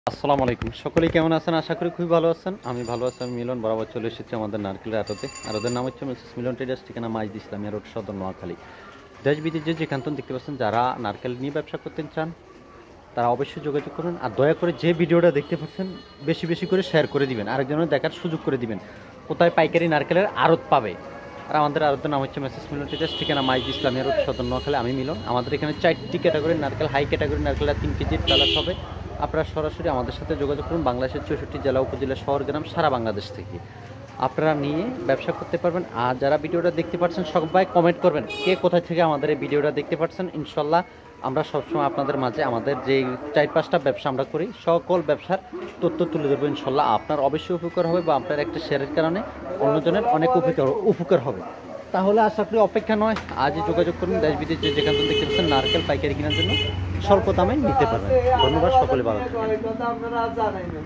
আসসালামু আলাইকুম, সকলেই কেমন আছেন? আশা করি খুবই ভালো আছেন। আমি ভালো আছি। আমি মিলন বরাবর চলে এসেছি আমাদের নারকেলের আড়তে। আড়তের নাম হচ্ছে মিসেস মিলন ট্রেডার্স, ঠিকানা মাইজদি ইসলামিয়া রোড, সদর নোয়াখালী। দেশ বিদেশে যেখান থেকে দেখতে পাচ্ছেন, যারা নারকেল নিয়ে ব্যবসা করতে চান তারা অবশ্যই যোগাযোগ করুন। আর দয়া করে যে ভিডিওটা দেখতে পাচ্ছেন বেশি বেশি করে শেয়ার করে দিবেন, আরেকজনের দেখার সুযোগ করে দিবেন কোথায় পাইকারি নারকেলের আড়ত পাবে। আর আমাদের আড়তের নাম হচ্ছে মিসেস মিলন ট্রেডার্স, ঠিকানা মাইজদি ইসলামিয়া রোড, সদর নোয়াখালী। আমি মিলন। আমাদের এখানে 4টি ক্যাটাগরির নারকেল, হাই ক্যাটাগরির নারকেলটা 3 কেজির প্লাস হবে। আপনারা সরাসরি আমাদের সাথে যোগাযোগ করুন। বাংলাদেশের 64 জেলা, উপজেলা, শহর, গ্রাম, সারা বাংলাদেশ থেকে আপনারা নিয়ে ব্যবসা করতে পারবেন। আর যারা ভিডিওটা দেখতে পাচ্ছেন সবাই কমেন্ট করবেন কে কোথায় থেকে আমাদের এই ভিডিওটা দেখতে পাচ্ছেন। ইনশাল্লাহ আমরা সবসময় আপনাদের মাঝে আমাদের যে 4-5টা ব্যবসা আমরা করি সকল ব্যবসার তথ্য তুলে ধরবো। ইনশাল্লাহ আপনার অবশ্যই উপকার হবে, বা আপনার একটা শেয়ারের কারণে অন্যজনের অনেক উপকার হবে। তাহলে আশা করি অপেক্ষা নয়, আজই যোগাযোগ করুন। দেশ বিদেশে যেখান থেকে দেখতে পাচ্ছেন নারকেল পাইকারি কেনার জন্য স্বল্প দামে নিতে পারবেন। ধন্যবাদ, সকলে ভালো থাকবেন।